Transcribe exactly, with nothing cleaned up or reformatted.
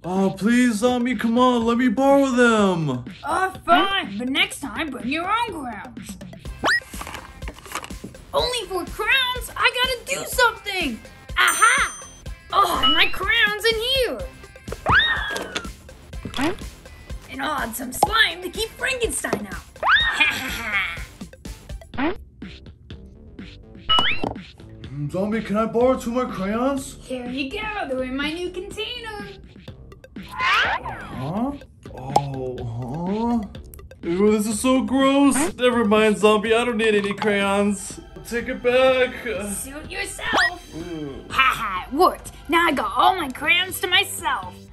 Oh, please, zombie, come on, let me borrow them. Oh, fine, but next time bring your own crowns. Only for crowns, I gotta do something. Aha! Oh, my crown's in here. And I'll add some slime to keep Frankenstein out. Zombie, can I borrow two more crayons? Here you go, they're in my new container. Huh? Oh, huh? Ew, this is so gross. Never mind, zombie, I don't need any crayons. Take it back. Suit yourself. Haha, it worked. Now I got all my crayons to myself.